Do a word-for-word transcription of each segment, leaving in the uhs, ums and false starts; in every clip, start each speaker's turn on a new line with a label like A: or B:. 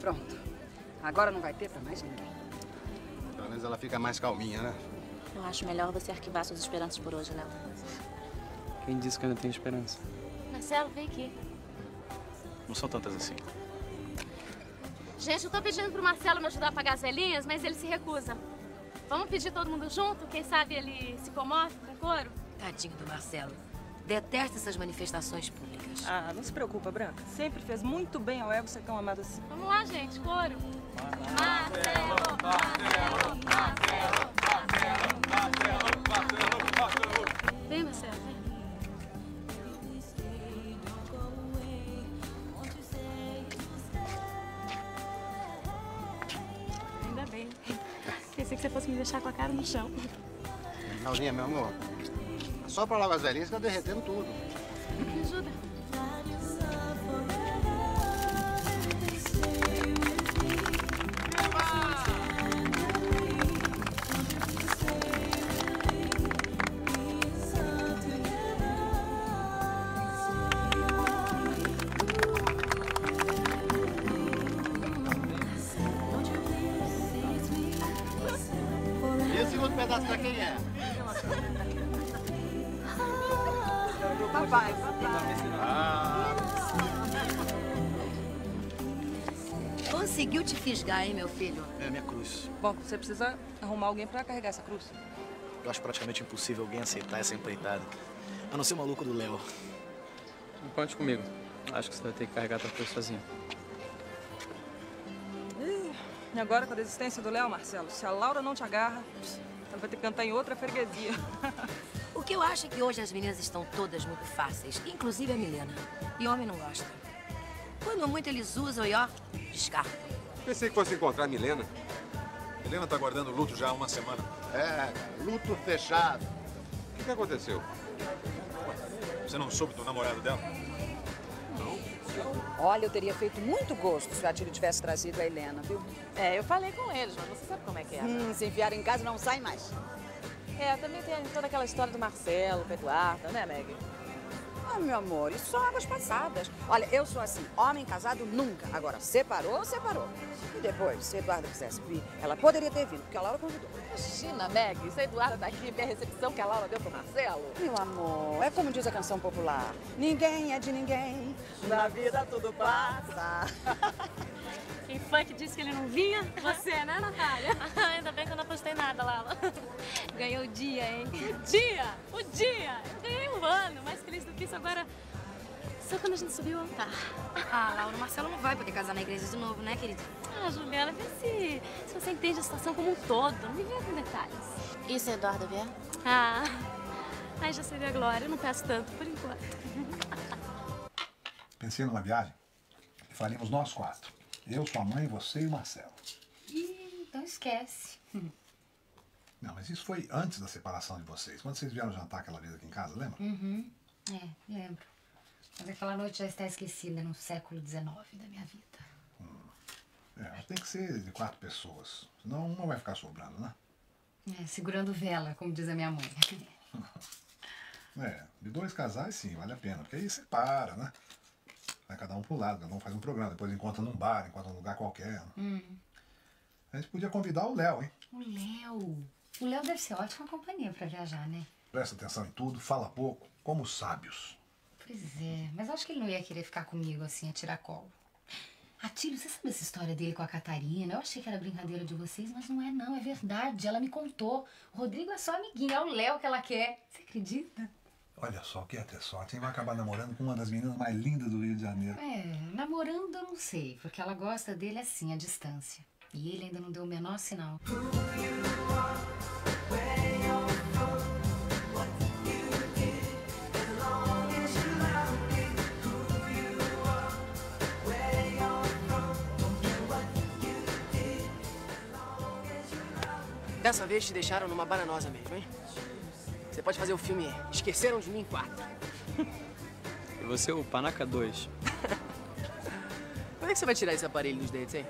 A: Pronto. Agora não vai ter pra mais ninguém.
B: Pelo menos ela fica mais calminha, né?
C: Eu acho melhor você arquivar suas esperanças por hoje, Léo.
D: Quem disse que eu ainda tenho esperança?
C: Marcelo, vem aqui.
D: Não são tantas assim.
C: Gente, eu tô pedindo pro Marcelo me ajudar a pagar as velhinhas, mas ele se recusa. Vamos pedir todo mundo junto? Quem sabe ele se comove com o coro?
E: Tadinho do Marcelo. Detesta essas manifestações públicas.
A: Ah, não se preocupa, Branca. Sempre fez muito bem ao ego ser tão amado assim.
C: Vamos lá, gente, coro. Marcelo, Marcelo, Marcelo, Marcelo, Marcelo, Marcelo, Marcelo. Vem, Marcelo, vem. Ainda bem. Pensei que você fosse me deixar com a cara no chão.
B: Laurinha, meu amor, só pra lavar as velhinhas que tá derretendo tudo.
C: Me ajuda.
B: E o segundo pedaço pra quem é?
A: Papai, papai.
B: Ah.
E: Conseguiu te fisgar, hein, meu filho?
D: É minha cruz.
A: Bom, você precisa arrumar alguém pra carregar essa cruz.
D: Eu acho praticamente impossível alguém aceitar essa empreitada. A não ser o maluco do Léo. Não conte comigo. Acho que você vai ter que carregar tua cruz sozinho.
A: E agora, com a desistência do Léo, Marcelo, se a Laura não te agarra, ela vai ter que cantar em outra freguesia.
E: O que eu acho é que hoje as meninas estão todas muito fáceis, inclusive a Milena. E homem não gosta. Quando muito eles usam e, ó, descartam.
F: Pensei que fosse encontrar a Milena. Milena tá guardando luto já há uma semana.
B: É, luto fechado.
F: O que, que aconteceu? Você não soube do namorado dela?
A: Olha, eu teria feito muito gosto se o Atílio tivesse trazido a Helena, viu?
G: É, eu falei com eles, mas você sabe como é que é.
A: Hum, se enfiaram em casa, não sai mais.
G: É, também tem toda aquela história do Marcelo, com a Eduarda, né, Meg?
A: Ah, meu amor, isso são águas passadas. Olha, eu sou assim, homem casado nunca. Agora, separou, separou. E depois, se a Eduarda quisesse vir, ela poderia ter vindo, porque a Laura convidou.
G: Imagina, Meg, se a Eduarda tá aqui e ver a recepção que a Laura deu pro Marcelo.
A: Meu amor, é como diz a canção popular. Ninguém é de ninguém, na vida tudo passa.
C: Quem foi que disse que ele não vinha? Você, né, Natália? Ainda bem que eu não apostei nada, Lala. Ganhou o dia, hein? O dia! O dia! Eu ganhei um ano, mais feliz do que isso agora. Só quando a gente subiu o altar.
E: Ah, Laura, o Marcelo não vai poder casar na igreja de novo, né, querida?
C: Ah, Juliana, vê se, se você entende a situação como um todo. Não me venha com detalhes.
E: E se a Eduarda vier?
C: Ah, aí já seria glória. Eu não peço tanto, por enquanto.
H: Pensei numa viagem e faríamos nós quatro. Eu, sua mãe, você e o Marcelo.
E: Ih, então esquece.
H: Não, mas isso foi antes da separação de vocês. Quando vocês vieram jantar aquela vez aqui em casa, lembra?
I: Uhum. É, lembro. Mas aquela noite já está esquecida no século dezenove da minha vida.
H: Hum. É, tem que ser de quatro pessoas. Senão uma vai ficar sobrando, né?
I: É, segurando vela, como diz a minha mãe.
H: É, de dois casais sim, vale a pena. Porque aí separa, né? Vai cada um pro lado, cada um faz um programa. Depois encontra num bar, encontra num lugar qualquer.
I: Hum.
H: A gente podia convidar o Léo, hein?
I: O Léo. O Léo deve ser ótima companhia pra viajar, né?
H: Presta atenção em tudo, fala pouco, como os sábios.
I: Pois é, mas acho que ele não ia querer ficar comigo assim, a tiracolo. Atílio, você sabe essa história dele com a Catarina? Eu achei que era brincadeira de vocês, mas não é não, é verdade. Ela me contou. O Rodrigo é só amiguinho, é o Léo que ela quer. Você acredita?
H: Olha só, que até sorte, hein? Vai acabar namorando com uma das meninas mais lindas do Rio de Janeiro.
I: É, namorando eu não sei, porque ela gosta dele assim, à distância. E ele ainda não deu o menor sinal.
J: Dessa vez te deixaram numa bananosa mesmo, hein? Você pode fazer o filme Esqueceram de Mim quatro.
D: E você, o Panaca dois.
J: Como é que você vai tirar esse aparelho dos dentes, hein?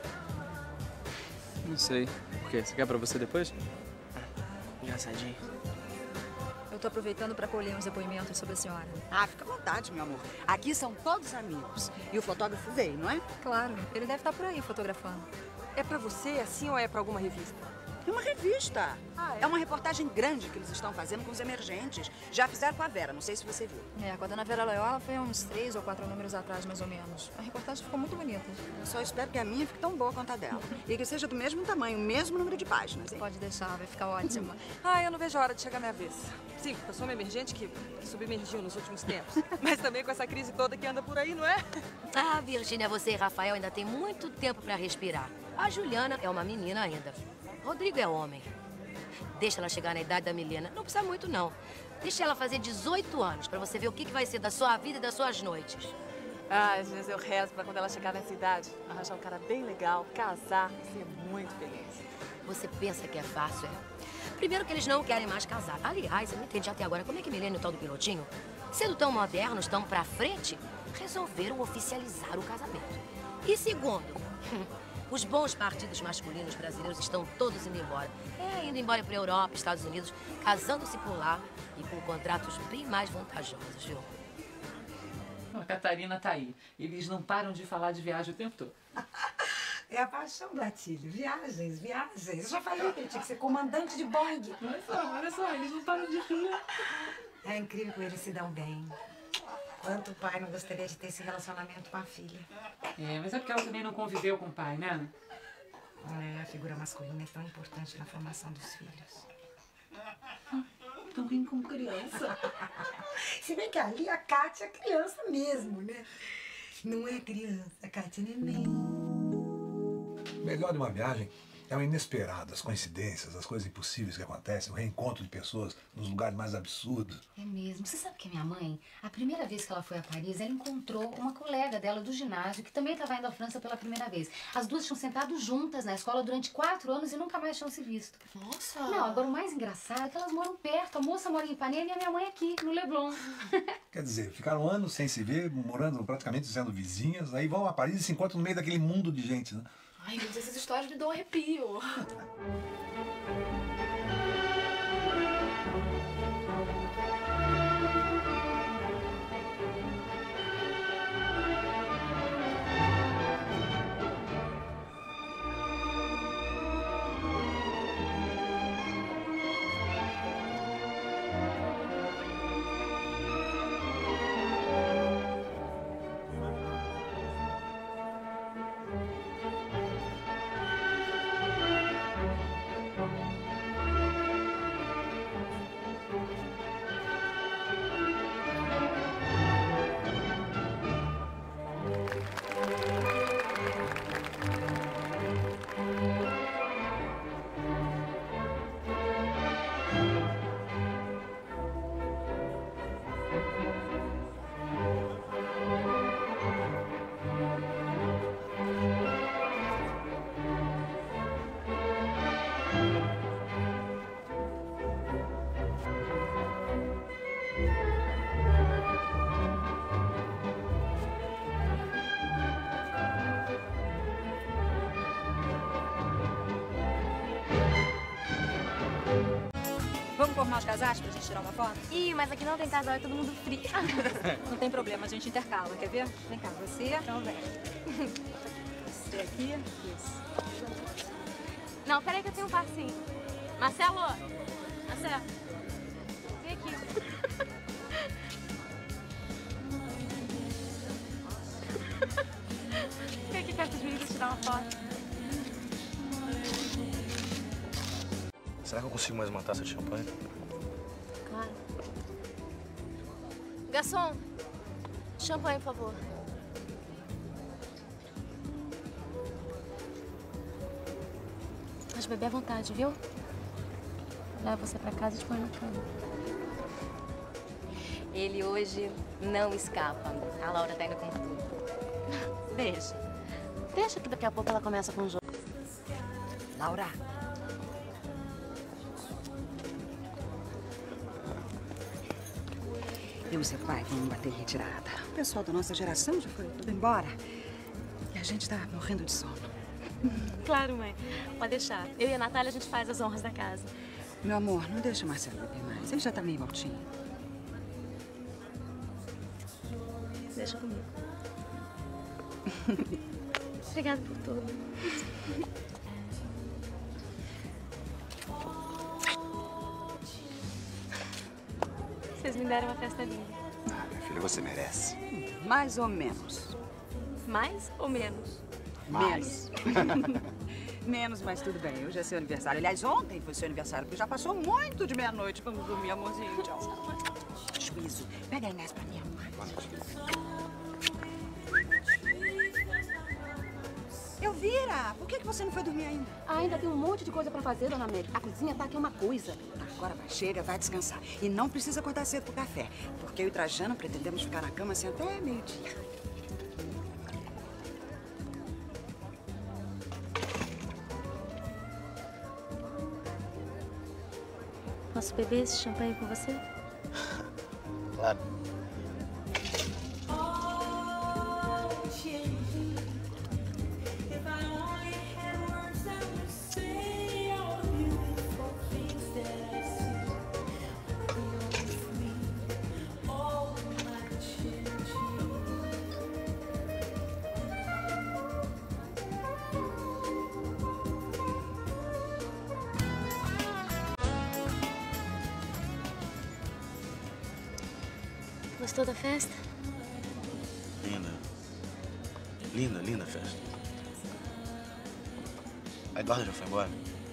D: Não sei. Por quê? Você quer pra você depois?
J: Engraçadinho.
A: Eu
K: Eu tô aproveitando para colher uns depoimentos sobre a senhora.
A: Ah, fica à vontade, meu amor. Aqui são todos amigos. E o fotógrafo veio, não é?
K: Claro, ele deve estar por aí fotografando.
G: É pra você, assim, ou é pra alguma revista?
A: É uma revista.
G: Ah, é?
A: É uma reportagem grande que eles estão fazendo com os emergentes. Já fizeram com a Vera, não sei se você viu.
K: É, com a dona Vera Loyola foi há uns três ou quatro números atrás, mais ou menos. A reportagem ficou muito bonita.
A: Eu só espero que a minha fique tão boa quanto a dela. E que seja do mesmo tamanho, o mesmo número de páginas, hein?
K: Pode deixar, vai ficar ótima.
G: Ah, eu não vejo a hora de chegar a minha vez. Sim, eu sou uma emergente que submergiu nos últimos tempos. Mas também com essa crise toda que anda por aí, não é?
E: Ah, Virgínia, você e Rafael ainda tem muito tempo pra respirar. A Juliana é uma menina ainda. Rodrigo é homem. Deixa ela chegar na idade da Milena. Não precisa muito, não. Deixa ela fazer dezoito anos pra você ver o que que vai ser da sua vida e das suas noites.
G: Ah, às vezes eu rezo pra quando ela chegar nessa idade, arranjar um cara bem legal, casar e ser muito feliz.
E: Você pensa que é fácil, é? Primeiro que eles não querem mais casar. Aliás, eu não entendi até agora como é que Milena e o tal do pilotinho, sendo tão modernos, tão pra frente, resolveram oficializar o casamento. E segundo, os bons partidos masculinos brasileiros estão todos indo embora. É, indo embora pra Europa, Estados Unidos, casando-se por lá e com contratos bem mais vantajosos, viu?
L: A Catarina tá aí. Eles não param de falar de viagem o tempo todo.
M: É a paixão do Atílio. Viagens, viagens. Eu já falei que ele tinha que ser comandante de Boeing.
L: Olha só, olha só, eles não param de rir.
M: É incrível como eles se dão bem. Quanto pai não gostaria de ter esse relacionamento com a filha.
L: É, mas é porque ela também não conviveu com o pai, né?
M: É, a figura masculina é tão importante na formação dos filhos.
L: Estão rindo como criança.
M: Se bem que ali a Kátia é criança mesmo, né? Não é criança, a Kátia é neném.
H: Melhor de uma viagem é o inesperado, as coincidências, as coisas impossíveis que acontecem, o reencontro de pessoas nos lugares mais absurdos.
I: É mesmo. Você sabe que a minha mãe, a primeira vez que ela foi a Paris, ela encontrou uma colega dela do ginásio que também estava indo à França pela primeira vez. As duas tinham sentado juntas na escola durante quatro anos e nunca mais tinham se visto.
E: Nossa!
I: Não, agora o mais engraçado é que elas moram perto. A moça mora em Ipanema e a minha mãe aqui, no Leblon.
H: Quer dizer, ficaram anos sem se ver, morando praticamente sendo vizinhas, aí vão a Paris e se encontram no meio daquele mundo de gente, né?
K: Ai, meu Deus, essas histórias me dão arrepio. Vamos formar os casais pra gente tirar uma foto?
C: Ih, mas aqui não tem casal, é todo mundo frio.
K: Não tem problema, a gente intercala, quer ver? Vem cá, você.
C: Então vem.
K: Você aqui. Isso.
C: Não, peraí que eu tenho um passinho. Marcelo! Marcelo! Vem aqui. Vem aqui perto de mim pra tirar uma foto.
D: Será que eu consigo mais uma taça de champanhe?
C: Claro. Garçom, champanhe, por favor. Pode beber à vontade, viu? Leva você pra casa e te põe na cama.
N: Ele hoje não escapa. A Laura tá indo com tudo.
C: Deixa. Deixa que daqui a pouco ela começa com o jogo.
A: Laura. Eu e seu pai vamos bater em retirada. O pessoal da nossa geração já foi tudo embora. E a gente tá morrendo de sono.
C: Claro, mãe. Pode deixar. Eu e a Natália, a gente faz as honras da casa.
A: Meu amor, não deixa o Marcelo beber mais. Ele já tá meio altinho.
C: Deixa comigo. Obrigada por tudo. Vocês me deram uma festa linda.
B: Ah, minha filha, você merece.
A: Mais ou menos.
C: Mais ou menos?
A: Mais. Menos, mas tudo bem. Hoje é seu aniversário. Aliás, ontem foi seu aniversário, porque já passou muito de meia-noite. Vamos dormir, amorzinho. Tchau. Juízo. Pega a Inés pra mim, amor. Elvira, por que que você não foi dormir ainda?
O: Ah, ainda tem um monte de coisa pra fazer, dona Mary. A cozinha tá aqui uma coisa.
A: Agora vai, chega, vai descansar. E não precisa acordar cedo pro café, porque eu e Trajano pretendemos ficar na cama assim até meio-dia.
C: Posso beber esse champanhe com você?
D: Claro.
C: Gostou da festa?
D: Linda. Linda, linda festa. A Eduarda já foi embora?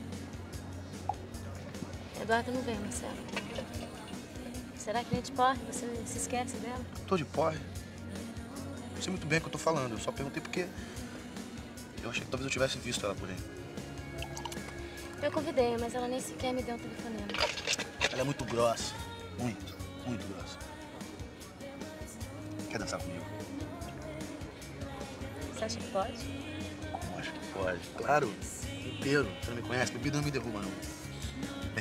C: Eduardo não vem, Marcelo. Será que nem de porre você se esquece dela?
D: Tô de porre. Eu sei muito bem o que eu tô falando. Eu só perguntei porque eu achei que talvez eu tivesse visto ela por aí.
C: Eu convidei, mas ela nem sequer me deu um telefonema.
D: Ela é muito grossa. Muito, muito grossa. Quer dançar comigo?
C: Você acha que pode?
D: Eu acho que pode. Claro. Inteiro. Você não me conhece. Bebida não me derruba, não. Vem.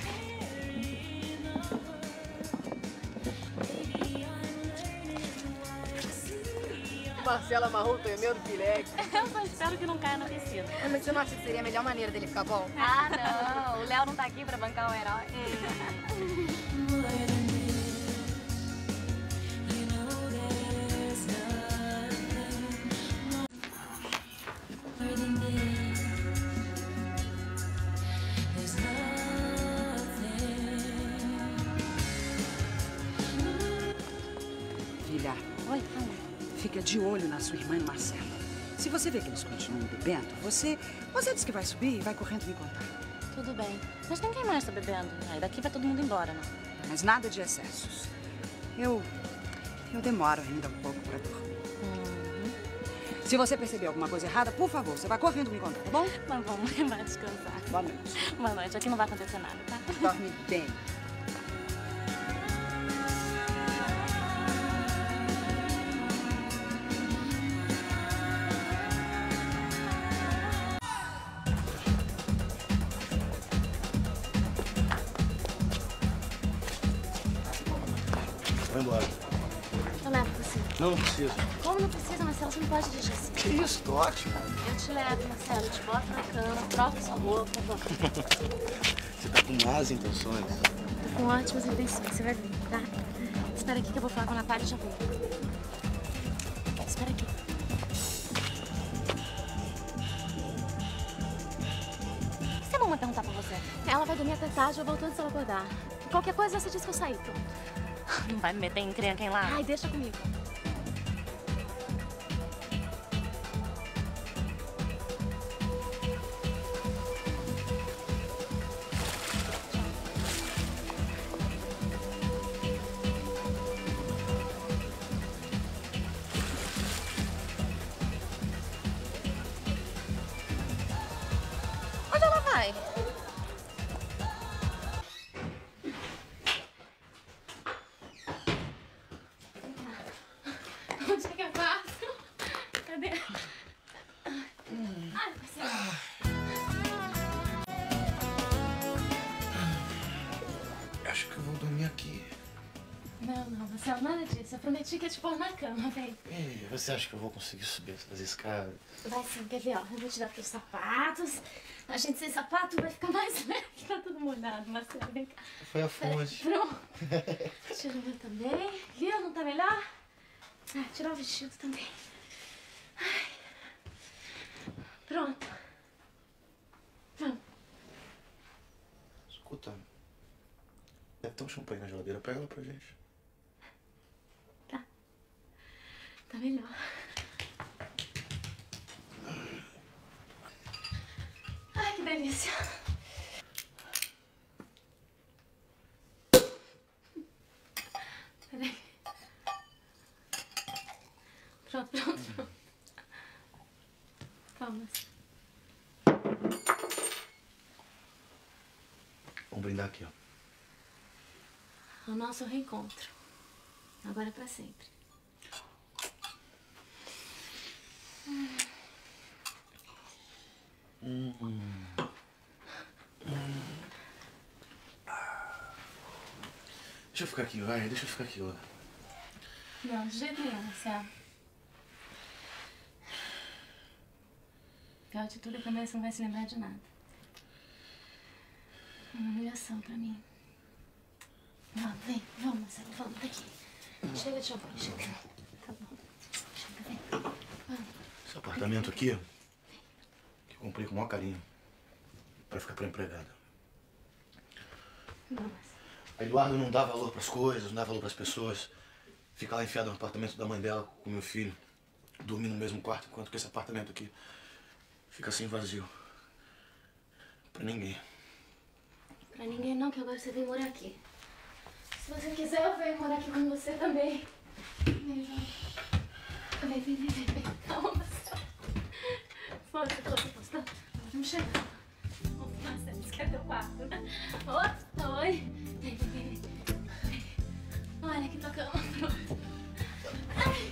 J: Marcelo amarrou o tremendo pileque.
C: Eu só espero que não caia na piscina.
O: Ah, mas você não acha que seria a melhor maneira dele ficar bom?
C: Ah, não. O Léo não tá aqui pra bancar o herói.
A: Filha.
C: Oi, fala.
A: Fica de olho na sua irmã e no Marcelo. Se você vê que eles continuam bebendo, você, você diz que vai subir e vai correndo me contar.
C: Tudo bem. Mas ninguém mais tá bebendo. Aí daqui vai todo mundo embora, não?
A: Mas nada de excessos. Eu, eu demoro ainda um pouco pra dormir.
C: Uhum.
A: Se você perceber alguma coisa errada, por favor, você vai correndo me contar, tá bom?
C: Mas vamos, vai descansar.
A: Boa noite.
C: Boa noite. Aqui não vai acontecer nada, tá?
A: Dorme bem.
D: Vai embora.
C: Eu levo você.
D: Não, não precisa.
C: Como não precisa, Marcelo? Você não pode dirigir assim.
D: Que isso, tô ótimo.
C: Eu te levo, Marcelo. Eu te boto na cama, troco sua roupa.
D: Você tá com más intenções.
C: Tô com ótimas intenções, você vai ver, tá? Espera aqui que eu vou falar com a Natália e já vou. Espera aqui. Se a mamãe perguntar pra você, ela vai dormir até tarde, eu volto antes dela acordar. Qualquer coisa, você diz que eu saí, pronto. Não vai me meter em encrenca, hein, lá? Ai, deixa comigo. Onde ela vai? Onde é que eu faço? Cadê? Ai, Marcelo.
D: Acho que eu vou dormir aqui.
C: Não, não, Marcelo. Não, nada disso. Eu prometi que ia te pôr na cama, vem.
D: Ei, você acha que eu vou conseguir subir essas escadas?
C: Vai sim, quer ver, ó. Eu vou tirar teus sapatos. A gente sem sapato vai ficar mais leve. Tá tudo molhado, Marcelo. Vem cá.
D: Foi a fonte.
C: Pronto. Tira o meu também. Viu? Não tá melhor? Ah, tirar o vestido também. Ai. Pronto. Vamos.
D: Escuta. Deve ter um champanhe na geladeira. Pega ela pra gente.
C: Tá. Tá melhor. Ai, que delícia. Peraí. Pronto, pronto, pronto. Calma.
D: Vamos brindar aqui, ó.
C: O nosso reencontro. Agora é pra sempre. Hum.
D: Hum. Hum. Deixa eu ficar aqui, vai. Deixa eu ficar aqui, ó.
C: Não, de jeito nenhum, Marcelo. Pior de tudo é que amanhã você não vai se lembrar de nada. É uma humilhação pra mim. Vamos, vem. Vamos, Marcelo. Vamos, daqui. Chega de champanhe, chega. Tá bom. Chega, vem. Vamos.
D: Esse apartamento aqui, que eu comprei com o maior carinho. Pra ficar pra empregada.
C: Não, Marcelo.
D: A Eduardo não dá valor pras coisas, não dá valor pras pessoas. Fica lá enfiado no apartamento da mãe dela com o meu filho. Dormir no mesmo quarto, enquanto que esse apartamento aqui fica assim vazio. Pra ninguém.
C: Pra ninguém não, que agora você vem morar aqui. Se você quiser, eu venho morar aqui com você também. Vem, vem. Vem, vem, vem, vem. Calma, Marcelo. Força, força, força. Vamos chegar. Vamos, Marcelo, esse aqui é teu quarto, né? Oi, oi. Vem, vem, vem. Olha aqui tua cama, pronto. Ai.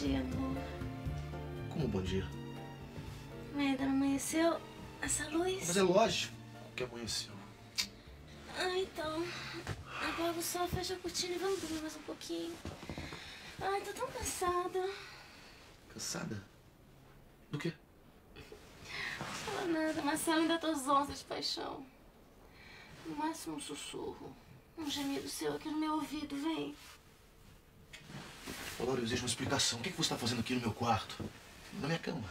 C: dia, amor.
D: Como bom dia?
C: Ainda não amanheceu essa luz?
D: Mas é lógico que amanheceu.
C: Ah, então. Apaga o sol, fecha a cortina e vamos dormir mais um pouquinho. Ai, tô tão cansada.
D: Cansada? Do quê?
C: Não fala nada, Marcelo, ainda tô zonza de paixão. No máximo um sussurro. Um gemido seu aqui no meu ouvido, vem.
D: Ô, Laura, eu exijo uma explicação. O que, que você tá fazendo aqui no meu quarto? Na minha cama?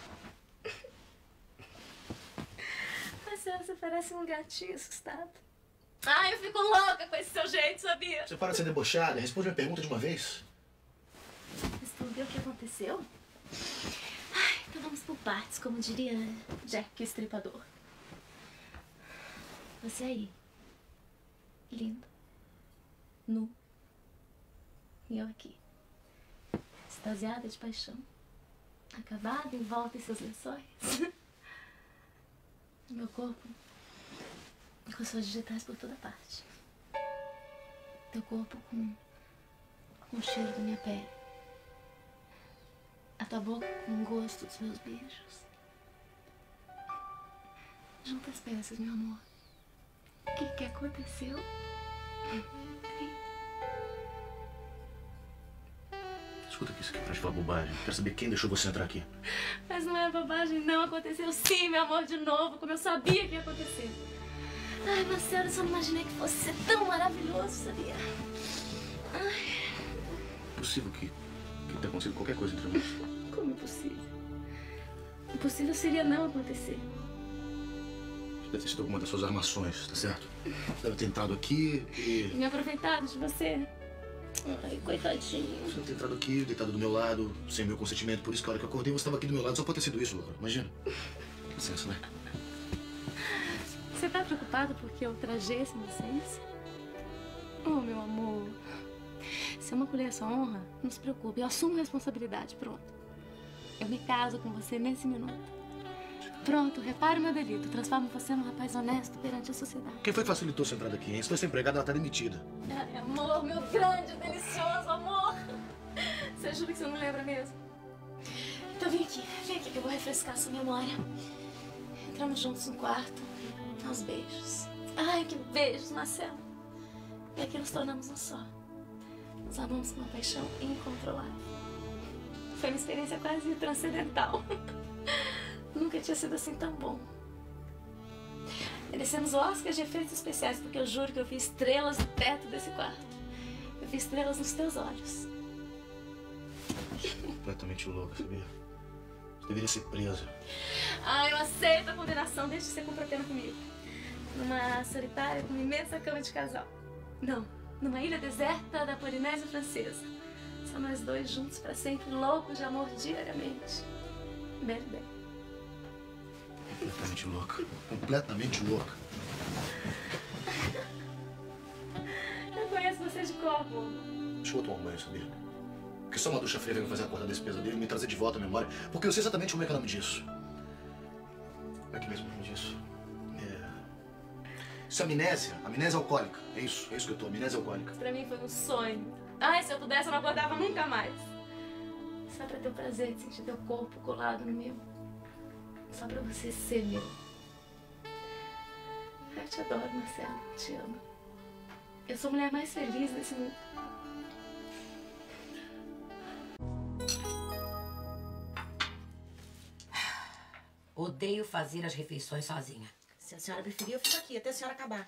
C: Marcelo, você parece um gatinho assustado. Ai, eu fico louca com esse seu jeito, sabia?
D: Você para de ser debochada. Responde minha pergunta de uma vez.
C: Respondeu o que aconteceu? Ai, então vamos por partes, como diria Jack o Estripador. Você aí. Lindo. Nu. E eu aqui. Extasiada de paixão. Acabada, envolta em seus lençóis. Meu corpo com suas digitais por toda parte. Teu corpo com, com o cheiro da minha pele. A tua boca com o gosto dos meus beijos. Junta as peças, meu amor. O que que aconteceu?
D: Escuta aqui, isso aqui é pra te falar bobagem. Quero saber quem deixou você entrar aqui.
C: Mas não é bobagem, não. Aconteceu sim, meu amor, de novo, como eu sabia que ia acontecer. Ai, Marcelo, eu só não imaginei que fosse ser tão maravilhoso, sabia? Ai.
D: Impossível que, que tenha acontecido qualquer coisa entre nós.
C: Como impossível? Impossível seria não acontecer.
D: Deve ter sido alguma das suas armações, tá certo? Você deve ter entrado aqui e...
C: Me aproveitado de você. Ai, coitadinho.
D: Você deve ter entrado aqui, deitado do meu lado, sem meu consentimento. Por isso que a hora que eu acordei, você estava aqui do meu lado. Só pode ter sido isso, Laura. Imagina. Licença, né?
C: Você tá preocupado porque eu trajei essa inocência? Oh, meu amor. Se eu maculei a sua honra, não se preocupe. Eu assumo a responsabilidade. Pronto. Eu me caso com você nesse minuto. Pronto, repare o meu delito. Transformo você num rapaz honesto perante a sociedade.
D: Quem foi que facilitou sua entrada aqui, hein? Se foi essa empregada, ela tá demitida.
C: Ai, amor, meu grande, delicioso amor. Você jura que você não lembra mesmo? Então vem aqui, vem aqui que eu vou refrescar sua memória. Entramos juntos no quarto, aos beijos. Ai, que beijos, Marcelo. E aqui nos tornamos um só. Nos amamos com uma paixão incontrolável. Foi uma experiência quase transcendental. Nunca tinha sido assim tão bom. Merecemos o Oscar de efeitos especiais, porque eu juro que eu vi estrelas no teto desse quarto. Eu vi estrelas nos teus olhos.
D: Completamente louca, sabia? Você deveria ser presa.
C: Ah, eu aceito a condenação. Deixa de ser contratando comigo. Numa solitária com uma imensa cama de casal. Não, numa ilha deserta da Polinésia Francesa. Só nós dois juntos pra sempre, loucos de amor diariamente. Bem, bem.
D: Completamente louca. Completamente louca.
C: Eu conheço você de corpo.
D: Deixa eu tomar um banho, sabia? Porque só uma ducha fria vai me fazer acordar desse pesadelo e me trazer de volta a memória. Porque eu sei exatamente como é que é o nome disso. Como é que é mesmo o nome disso? É... Isso é amnésia. Amnésia alcoólica. É isso. É isso que eu tô. Amnésia alcoólica.
C: Pra mim foi um sonho. Ai, se eu pudesse, eu não acordava nunca mais. Só pra ter o prazer de sentir teu corpo colado no meu. Só pra você ser meu. Eu te adoro, Marcelo. Te amo. Eu sou a mulher mais feliz desse mundo.
E: Odeio fazer as refeições sozinha.
P: Se a senhora preferir, eu fico aqui até a senhora acabar.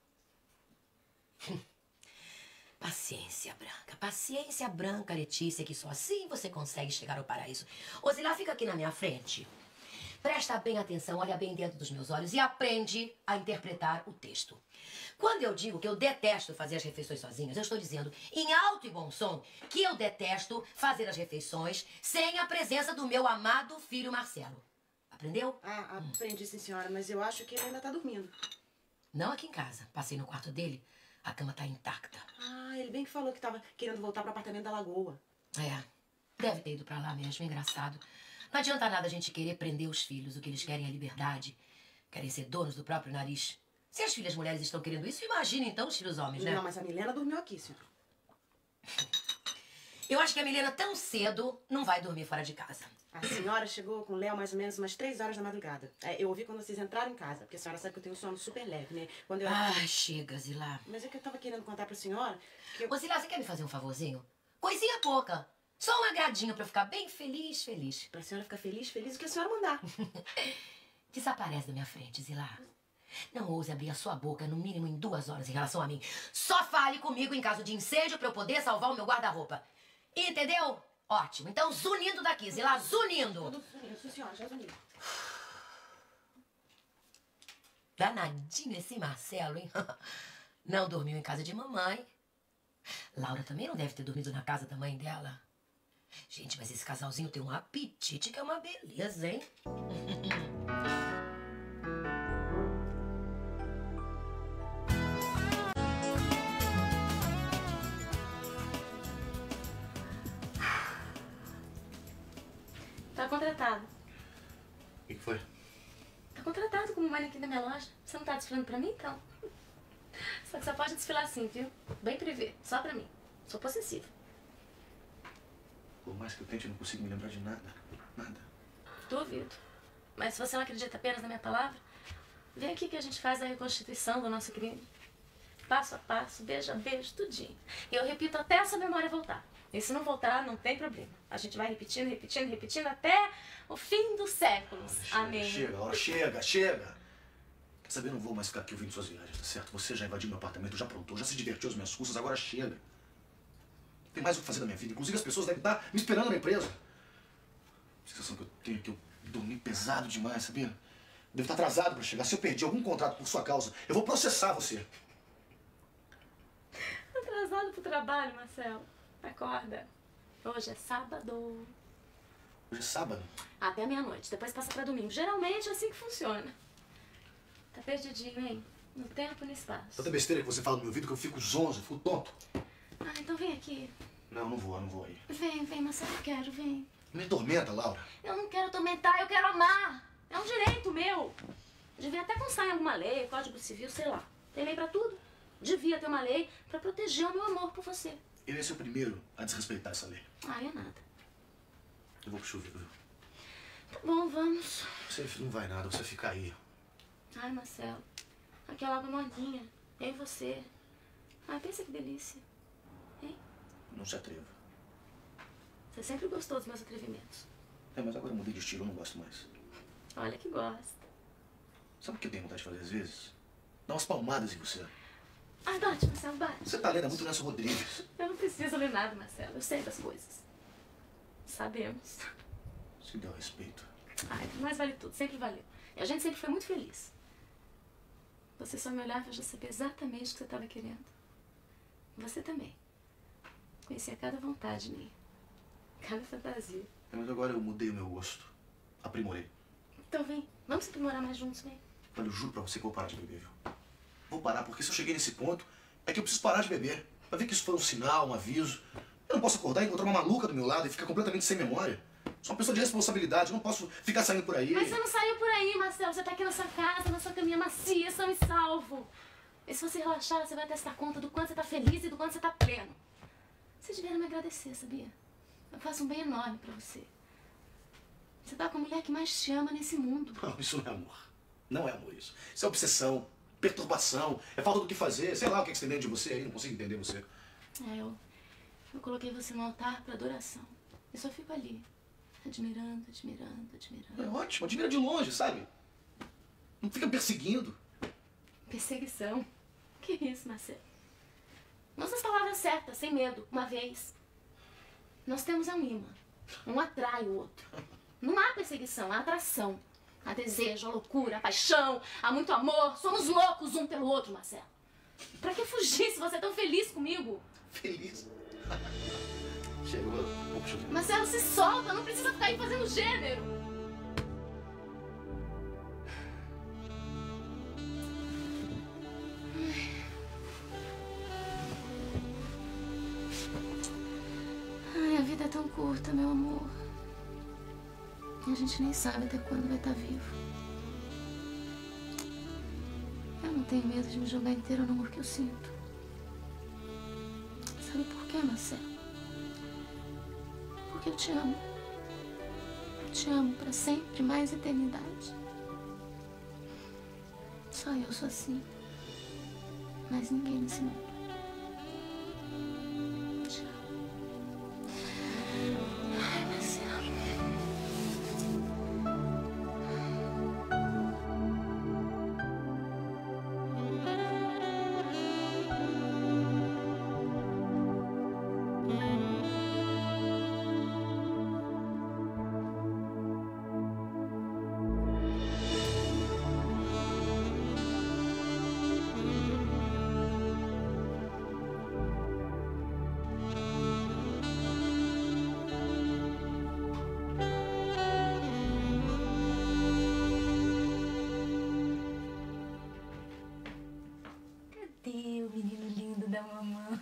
E: Paciência branca, paciência branca, Letícia, que só assim você consegue chegar ao paraíso. Ô, Zilá, fica aqui na minha frente. Presta bem atenção, olha bem dentro dos meus olhos e aprende a interpretar o texto. Quando eu digo que eu detesto fazer as refeições sozinhas, eu estou dizendo em alto e bom som que eu detesto fazer as refeições sem a presença do meu amado filho Marcelo. Aprendeu?
P: Ah, aprendi sim, senhora, mas eu acho que ele ainda tá dormindo.
E: Não aqui em casa. Passei no quarto dele, a cama tá intacta.
P: Ah, ele bem que falou que tava querendo voltar pro apartamento da Lagoa.
E: É, deve ter ido pra lá mesmo, engraçado. Não adianta nada a gente querer prender os filhos, o que eles querem é liberdade. Querem ser donos do próprio nariz. Se as filhas mulheres estão querendo isso, imagina então os filhos homens, né?
P: Não, mas a Milena dormiu aqui, senhora.
E: Eu acho que a Milena tão cedo não vai dormir fora de casa.
P: A senhora chegou com o Léo mais ou menos umas três horas da madrugada. É, eu ouvi quando vocês entraram em casa, porque a senhora sabe que eu tenho um sono super leve, né? Quando eu...
E: Ah, chega, Zilá.
P: Mas é que eu tava querendo contar pra senhora que eu...
E: Ô, Zilá, você quer me fazer um favorzinho? Coisinha pouca. Só um agradinho pra eu ficar bem feliz, feliz.
P: Pra senhora ficar feliz, feliz, o que a senhora mandar.
E: Desaparece da minha frente, Zilá. Não ouse abrir a sua boca no mínimo em duas horas em relação a mim. Só fale comigo em caso de incêndio pra eu poder salvar o meu guarda-roupa. Entendeu? Ótimo. Então, zunindo daqui, Zilá, zunindo.
P: Tudo zunindo, sim, senhora, já zunindo.
E: Danadinho esse Marcelo, hein? Não dormiu em casa de mamãe. Laura também não deve ter dormido na casa da mãe dela. Gente, mas esse casalzinho tem um apetite que é uma beleza, hein?
C: Tá contratado.
D: O que que foi?
C: Tá contratado como manequim da minha loja. Você não tá desfilando pra mim, então? Só que só pode desfilar assim, viu? Bem privê. Só pra mim. Sou possessiva.
D: Por mais que eu tente, eu não consigo me lembrar de nada. Nada.
C: Duvido. Mas se você não acredita apenas na minha palavra, vem aqui que a gente faz a reconstituição do nosso crime. Passo a passo, beijo a beijo, tudinho. E eu repito até essa memória voltar. E se não voltar, não tem problema. A gente vai repetindo, repetindo, repetindo até o fim dos séculos.
D: Chega,
C: Amém.
D: chega, Laura, chega, chega. Quer saber, eu não vou mais ficar aqui ouvindo suas viagens, tá certo? Você já invadiu meu apartamento, já aprontou, já se divertiu às minhas custas, agora chega. Tem mais o que fazer na minha vida. Inclusive, as pessoas devem estar me esperando na empresa. A sensação que eu tenho é que eu dormi pesado demais, sabia? Eu devo estar atrasado para chegar. Se eu perdi algum contrato por sua causa, eu vou processar você.
C: Atrasado pro trabalho, Marcelo. Acorda. Hoje é sábado.
D: Hoje é sábado?
C: Até meia-noite. Depois passa pra domingo. Geralmente é assim que funciona. Tá perdidinho, hein? No tempo e no espaço.
D: Tanta besteira que você fala no meu ouvido que eu fico zonzo, eu fico tonto.
C: Ah, então vem aqui.
D: Não, não vou, não vou aí.
C: Vem, vem, Marcelo, eu quero, vem.
D: Me tormenta, Laura.
C: Eu não quero atormentar, eu quero amar. É um direito meu. Devia até constar em alguma lei, Código Civil, sei lá. Tem lei pra tudo. Devia ter uma lei pra proteger o meu amor por você.
D: Eu ia ser o primeiro a desrespeitar essa lei.
C: Ah, é nada.
D: Eu vou pro chuveiro, viu?
C: Tá bom, vamos.
D: Você não vai nada, você fica aí.
C: Ai, Marcelo, aquela água morninha. Eu e você. Ai, pensa que delícia. Hein?
D: Não se atreva.
C: Você sempre gostou dos meus atrevimentos.
D: É, mas agora eu mudei de estilo, eu não gosto mais.
C: Olha que gosta.
D: Sabe o que eu tenho vontade de fazer às vezes? Dar umas palmadas em você.
C: Ai, bate, Marcelo, bate.
D: Você tá lendo muito Nelson Rodrigues.
C: Eu não preciso ler nada, Marcelo. Eu sei das coisas. Sabemos.
D: Se deu respeito.
C: Ai, mas vale tudo. Sempre valeu. E a gente sempre foi muito feliz. Você só me olhava e eu já sabia exatamente o que você estava querendo. Você também. Conhecia cada vontade minha. Cada fantasia.
D: É, mas agora eu mudei o meu gosto. Aprimorei.
C: Então vem. Vamos se aprimorar mais juntos, vem.
D: Olha, eu juro pra você que eu vou parar de beber, viu? Vou parar, porque se eu cheguei nesse ponto, é que eu preciso parar de beber. Pra ver que isso foi um sinal, um aviso. Eu não posso acordar e encontrar uma maluca do meu lado e ficar completamente sem memória. Sou uma pessoa de responsabilidade, eu não posso ficar saindo por aí.
C: Mas você não saiu por aí, Marcelo. Você tá aqui na sua casa, na sua caminha macia, são e salvo. E se você relaxar, você vai até se dar conta do quanto você tá feliz e do quanto você tá pleno. Você devia me agradecer, sabia? Eu faço um bem enorme pra você. Você tá com a mulher que mais te ama nesse mundo.
D: Não, isso não é amor. Não é amor isso. Isso é obsessão, perturbação, é falta do que fazer. Sei lá o que você tem dentro de você aí, não consigo entender você.
C: É, eu, eu coloquei você no altar pra adoração. Eu só fico ali, admirando, admirando, admirando.
D: É ótimo, admira de longe, sabe? Não fica perseguindo.
C: Perseguição? Que isso, Marcelo? Usa as palavras certas, sem medo, uma vez. Nós temos um imã. Um atrai o outro. Não há perseguição, há atração. Há desejo, há loucura, há paixão, há muito amor. Somos loucos um pelo outro, Marcelo. Pra que fugir se você é tão feliz comigo?
D: Feliz? Chegou, vou pro chuveiro.
C: Marcelo, se solta, não precisa ficar aí fazendo gênero. Ai, a vida é tão curta, meu amor. E a gente nem sabe até quando vai estar vivo. Eu não tenho medo de me jogar inteira no amor que eu sinto. Sabe por quê, Marcelo?
I: Porque eu te amo. Eu te amo pra sempre, mais eternidade. Só eu sou assim. Mais ninguém nesse mundo. Te amo. Ai, Marcelo. O menino lindo da mamãe.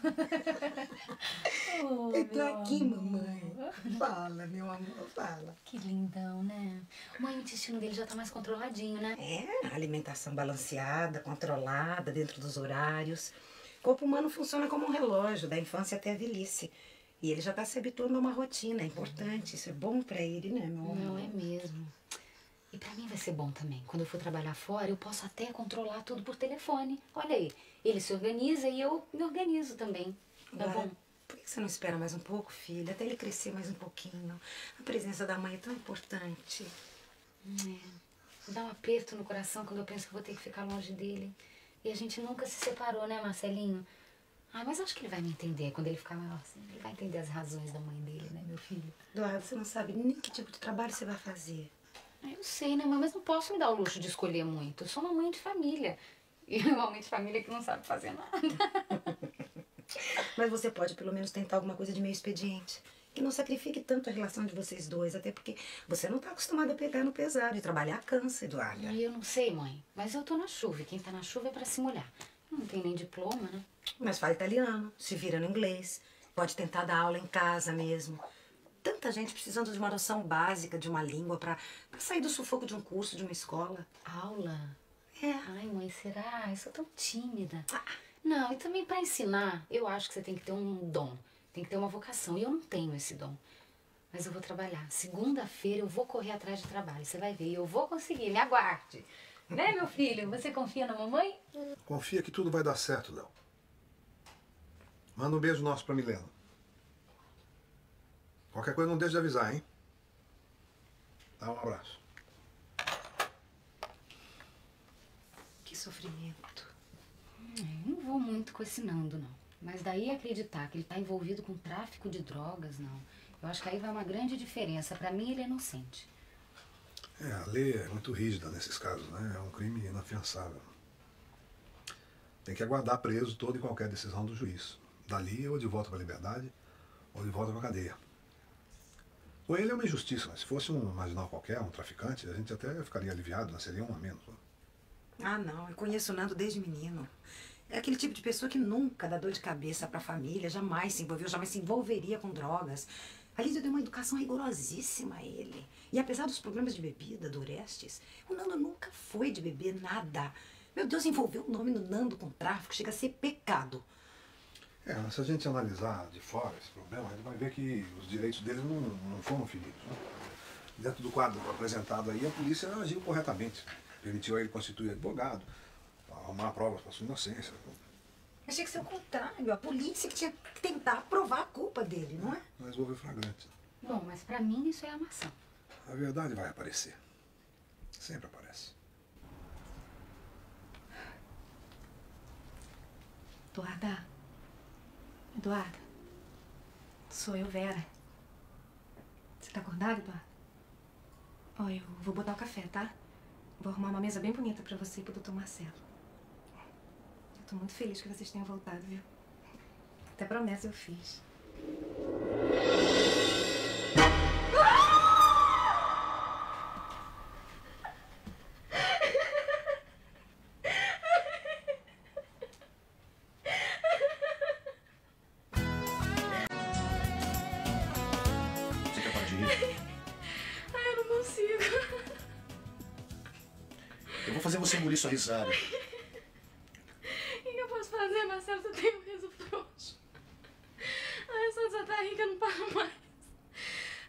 I: Oh,
M: eu tô
I: meu
M: aqui,
I: amor.
M: mamãe. Fala, meu amor, fala.
I: Que lindão, né? Mãe, o intestino dele já tá mais controladinho, né?
M: É, alimentação balanceada, controlada, dentro dos horários. O corpo humano funciona como um relógio, da infância até a velhice. E ele já tá se habituando a uma rotina, é importante, isso é bom pra ele, né, meu amor?
I: Não, é mesmo. E pra mim vai ser bom também. Quando eu for trabalhar fora, eu posso até controlar tudo por telefone. Olha aí, ele se organiza e eu me organizo também. Tá
M: Agora,
I: bom?
M: por que você não espera mais um pouco, filha? Até ele crescer mais um pouquinho. A presença da mãe é tão importante.
I: É. Dá um aperto no coração quando eu penso que vou ter que ficar longe dele. E a gente nunca se separou, né, Marcelinho? Ah, mas acho que ele vai me entender quando ele ficar maior assim. Ele vai entender as razões da mãe dele, né, meu filho?
M: Eduardo, você não sabe nem que tipo de trabalho você vai fazer.
I: Ah, eu sei, né, mãe? Mas não posso me dar o luxo de escolher muito. Eu sou uma mãe de família. E normalmente família que não sabe fazer nada.
M: Mas você pode pelo menos tentar alguma coisa de meio expediente. Que não sacrifique tanto a relação de vocês dois. Até porque você não tá acostumada a pegar no pesado. E trabalhar cansa, Eduarda.
I: Eu não sei, mãe. Mas eu tô na chuva. E quem tá na chuva é pra se molhar. Eu não tenho nem diploma, né?
M: Mas fala italiano, se vira no inglês. Pode tentar dar aula em casa mesmo. Tanta gente precisando de uma noção básica de uma língua pra, pra sair do sufoco de um curso, de uma escola.
I: Aula?
M: É.
I: Ai, mãe, será? Eu sou tão tímida. Ah. Não, e também pra ensinar, eu acho que você tem que ter um dom. Tem que ter uma vocação. E eu não tenho esse dom. Mas eu vou trabalhar. Segunda-feira eu vou correr atrás de trabalho. Você vai ver. Eu vou conseguir. Me aguarde. Né, meu filho? Você confia na mamãe?
H: Confia que tudo vai dar certo, Léo. Manda um beijo nosso pra Milena. Qualquer coisa não deixe de avisar, hein? Dá um abraço.
M: Que sofrimento.
I: Eu não vou muito com esse Nando, não. Mas daí acreditar que ele tá envolvido com tráfico de drogas, não. Eu acho que aí vai uma grande diferença. Pra mim, ele é inocente.
H: É, a lei é muito rígida nesses casos, né? É um crime inafiançável. Tem que aguardar preso toda e qualquer decisão do juiz. Dali, ou de volta para a liberdade, ou de volta para a cadeia. Com ele é uma injustiça, mas se fosse um marginal qualquer, um traficante, a gente até ficaria aliviado, né? Seria um a menos. Né?
M: Ah, não. Eu conheço o Nando desde menino. É aquele tipo de pessoa que nunca dá dor de cabeça para a família, jamais se envolveu, jamais se envolveria com drogas. A Lídia deu uma educação rigorosíssima a ele. E apesar dos problemas de bebida, do Orestes, o Nando nunca foi de beber nada. Meu Deus, envolveu o nome do Nando com tráfico, chega a ser pecado.
H: É, mas se a gente analisar de fora esse problema, a gente vai ver que os direitos dele não, não foram feridos. Né? Dentro do quadro apresentado aí, a polícia agiu corretamente. Permitiu a ele constituir advogado, arrumar provas para sua inocência.
M: Achei que isso é o contrário. A polícia que tinha que tentar provar a culpa dele, não é?
H: Mas houve flagrante.
I: Bom, mas pra mim isso é armação.
H: A verdade vai aparecer. Sempre aparece.
K: Eduarda. Eduarda. Sou eu, Vera. Você tá acordada, Eduarda? Ó, eu vou botar o café, tá? Vou arrumar uma mesa bem bonita pra você e pro doutor Marcelo. Eu tô muito feliz que vocês tenham voltado, viu? Até promessa eu fiz.
D: Você quer parar de rir?
K: Ai, eu não consigo.
D: Eu vou fazer você engolir sua risada.
K: O que eu posso fazer, Marcelo? Você tem um riso frouxo. Ai, só de você tá rica, eu não paro mais.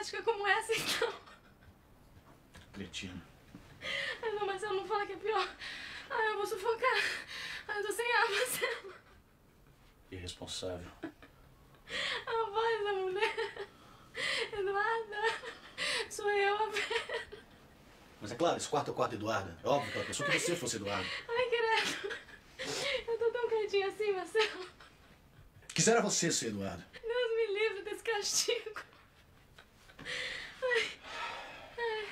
C: dramática como essa, então.
D: Cretina.
C: Ai, não, Marcelo, não fala que é pior. Ai, eu vou sufocar. Ai, eu tô sem ar, Marcelo.
D: Irresponsável.
C: A voz da mulher. Eduarda, sou eu, a Vera.
D: Mas é claro, esse quarto é o quarto de Eduarda. É óbvio que ela pensou que você fosse Eduarda.
C: Ai, credo. Eu tô tão quietinha assim, Marcelo.
D: Quisera você ser Eduarda.
C: Deus me livre desse castigo. Ai. Ai.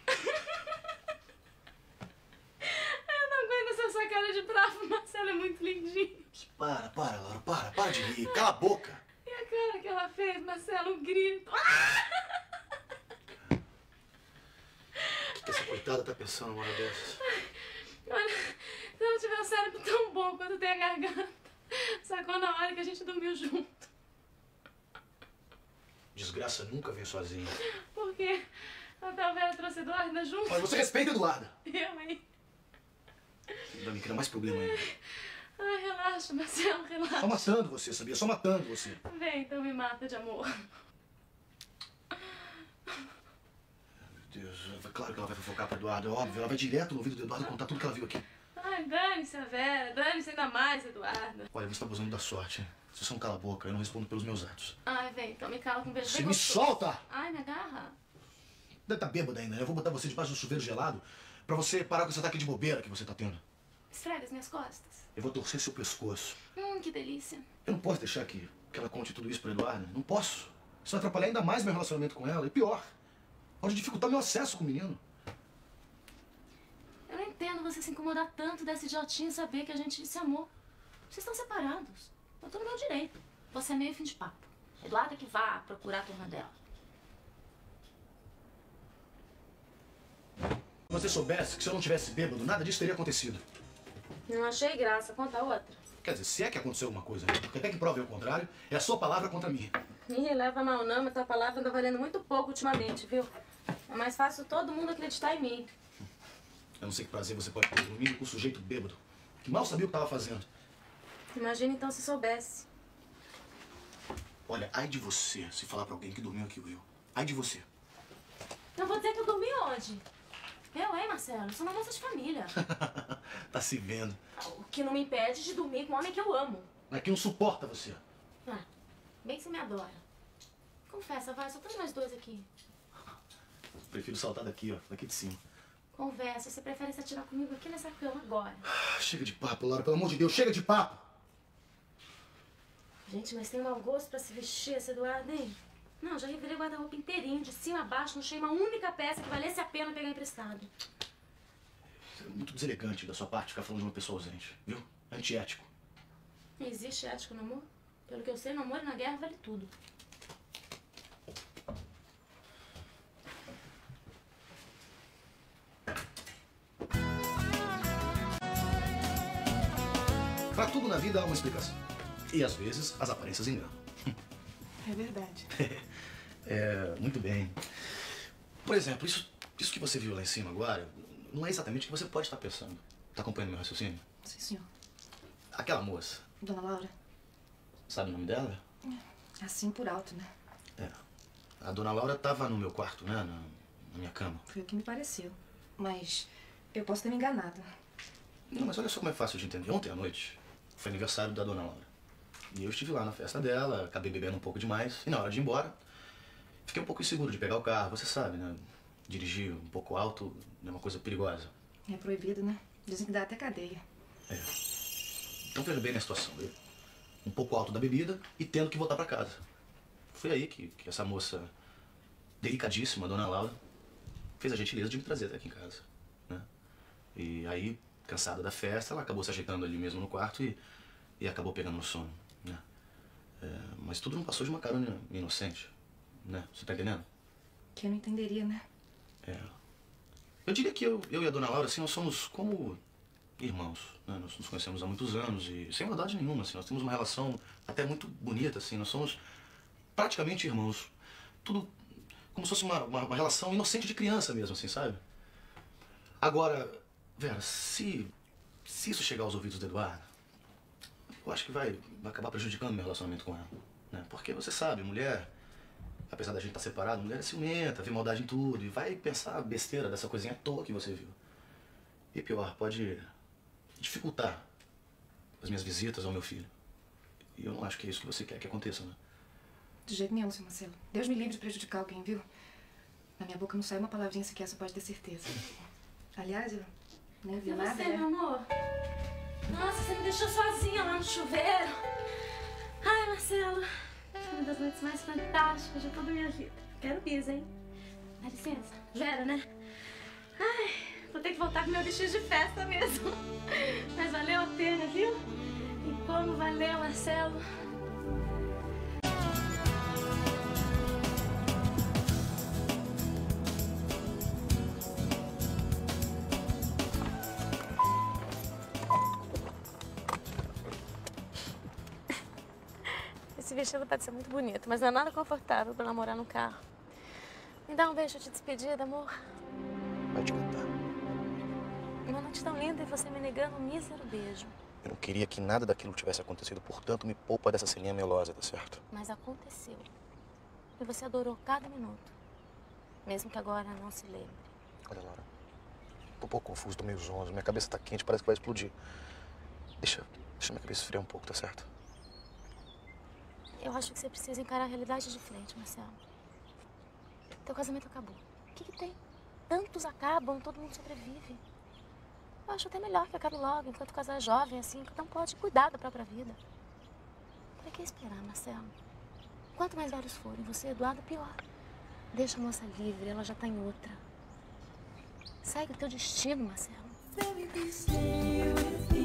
C: Eu não aguento essa sua cara de bravo. Marcelo é muito lindinho.
D: Para, para, Laura, para, para de rir. Cala a boca.
C: E a cara que ela fez, Marcelo, um grito.
D: O que essa coitada tá pensando uma hora dessas?
C: Olha, se eu não tiver o cérebro tão bom quanto tem a garganta, sacou na hora que a gente dormiu junto.
D: Desgraça nunca vem sozinha.
C: Por quê? A tal Vera trouxe Eduarda junto.
D: Olha, você respeita Eduarda.
C: Eu, hein?
D: Vai me criar mais problema ainda.
C: Ai, relaxa, Marcelo, relaxa.
D: Só matando você, sabia? Só matando você.
C: Vem, então me mata de amor.
D: Meu Deus, é claro que ela vai fofocar pra Eduardo, é óbvio. Ela vai direto no ouvido do Eduardo contar tudo que ela viu aqui.
C: Ai, dane-se a Vera, dane-se ainda mais, Eduarda.
D: Olha, você tá abusando da sorte, hein? Se você não cala a boca, eu não respondo pelos meus atos.
C: Ai, vem, então me cala com um beijo
D: Você
C: bem
D: me
C: gostoso.
D: solta!
C: Ai, me agarra.
D: Deve estar bêbada ainda, né? Eu vou botar você debaixo do chuveiro gelado pra você parar com esse ataque de bobeira que você tá tendo.
C: Esfrega as minhas costas.
D: Eu vou torcer seu pescoço.
C: Hum, que delícia.
D: Eu não posso deixar que, que ela conte tudo isso pra Eduardo. Não posso. Isso vai atrapalhar ainda mais meu relacionamento com ela. E pior, pode dificultar meu acesso com o menino.
C: Eu não entendo você se incomodar tanto dessa idiotinha saber que a gente se amou. Vocês estão separados. Eu tô no meu direito. Você é meio fim de papo. Eduardo é que vá procurar a turma dela.
D: Se você soubesse que se eu não tivesse bêbado, nada disso teria acontecido.
C: Não achei graça. Conta outra.
D: Quer dizer, se é que aconteceu alguma coisa, né? Porque até que prove o contrário, é a sua palavra contra a minha.
C: Ih, leva mal não, mas tua palavra anda valendo muito pouco ultimamente, viu? É mais fácil todo mundo acreditar em mim.
D: Eu não sei que prazer você pode ter dormindo com o sujeito bêbado, que mal sabia o que estava fazendo.
C: Imagina então se soubesse.
D: Olha, ai de você se falar pra alguém que dormiu aqui, Will. Ai de você.
C: Eu vou dizer que eu dormi onde? Eu, hein, Marcelo? Sou uma moça de família.
D: Tá se vendo.
C: O que não me impede de dormir com um homem que eu amo.
D: Mas que não suporta você.
C: Ah, bem que você me adora. Confessa, vai, só tem nós dois aqui.
D: Prefiro saltar daqui, ó, daqui de cima.
C: Conversa, você prefere se atirar comigo aqui nessa cama agora.
D: Chega de papo, Laura, pelo amor de Deus, chega de papo!
C: Gente, mas tem mau gosto pra se vestir esse Eduardo, hein? Não, já revirei o guarda-roupa inteirinho, de cima a baixo, não achei uma única peça que valesse a pena pegar emprestado.
D: É muito deselegante da sua parte ficar falando de uma pessoa ausente, viu? Antiético.
C: Existe ética no amor? Pelo que eu sei, no amor e na guerra vale tudo.
D: Pra tudo na vida há uma explicação. E às vezes as aparências enganam.
K: É verdade.
D: É, muito bem. Por exemplo, isso, isso que você viu lá em cima agora, não é exatamente o que você pode estar pensando. Tá acompanhando meu raciocínio?
K: Sim, senhor.
D: Aquela moça,
K: Dona Laura?
D: sabe o nome dela?
K: Assim por alto, né?
D: É. A dona Laura tava no meu quarto, né? Na, na minha cama.
K: Foi o que me pareceu. Mas eu posso ter me enganado.
D: Não, mas olha só como é fácil de entender. Ontem à noite foi aniversário da dona Laura. E eu estive lá na festa dela, acabei bebendo um pouco demais. E na hora de ir embora, fiquei um pouco inseguro de pegar o carro. Você sabe, né? Dirigir um pouco alto é uma coisa perigosa.
K: É proibido, né? Dizem que dá até cadeia.
D: É. Então veja bem a situação. Eu, um pouco alto da bebida e tendo que voltar pra casa. Foi aí que, que essa moça delicadíssima, a dona Laura, fez a gentileza de me trazer até aqui em casa. Né? E aí, cansada da festa, ela acabou se ajeitando ali mesmo no quarto e, e acabou pegando no sono. Né? É, mas tudo não passou de uma carona inocente. Né? Você tá entendendo?
K: Que eu não entenderia, né?
D: É. Eu diria que eu, eu e a dona Laura, assim, nós somos como irmãos, né? Nós nos conhecemos há muitos anos e sem maldade nenhuma, assim, nós temos uma relação até muito bonita, assim, nós somos praticamente irmãos. Tudo como se fosse uma, uma, uma relação inocente de criança mesmo, assim, sabe? Agora, Vera, se, se isso chegar aos ouvidos do Eduardo, eu acho que vai, vai acabar prejudicando meu relacionamento com ela, né? Porque você sabe, mulher Apesar da gente estar separado, mulher é ciumenta, vê maldade em tudo e vai pensar besteira dessa coisinha à toa que você viu. E pior, pode dificultar as minhas visitas ao meu filho. E eu não acho que é isso que você quer que aconteça, né?
K: De jeito nenhum, seu Marcelo. Deus me livre de prejudicar alguém, viu? Na minha boca não sai uma palavrinha sequer, você pode ter certeza. Aliás, eu nem vi
C: E
K: nada,
C: você,
K: né?
C: meu amor? Nossa, você me deixou sozinha lá no chuveiro. Ai, Marcelo. Uma das noites mais fantásticas de toda a minha vida. Quero bis, hein? Dá licença. Vera, né? Ai, vou ter que voltar com meu vestido de festa mesmo. Mas valeu a pena, viu? E como valeu, Marcelo. Esse vestido pode ser muito bonito, mas não é nada confortável pra namorar no carro. Me dá um beijo de despedida, amor.
D: Vai te contar.
C: Uma noite tão linda e você me negando um mísero beijo.
D: Eu não queria que nada daquilo tivesse acontecido, portanto, me poupa dessa ceninha melosa, tá certo?
C: Mas aconteceu. E você adorou cada minuto. Mesmo que agora não se lembre.
D: Olha, Laura, tô um pouco confuso, tô meio zonzo, minha cabeça tá quente, parece que vai explodir. Deixa, deixa minha cabeça esfriar um pouco, tá certo?
C: Eu acho que você precisa encarar a realidade de frente, Marcelo. Teu casamento acabou. O que que tem? Tantos acabam, todo mundo sobrevive. Eu acho até melhor que acabe logo, enquanto o casal é jovem, assim, cada um pode cuidar da própria vida. Pra que esperar, Marcelo? Quanto mais velhos forem, você, Eduardo, pior. Deixa a moça livre, ela já tá em outra. Segue o teu destino, Marcelo. Baby, stay with me.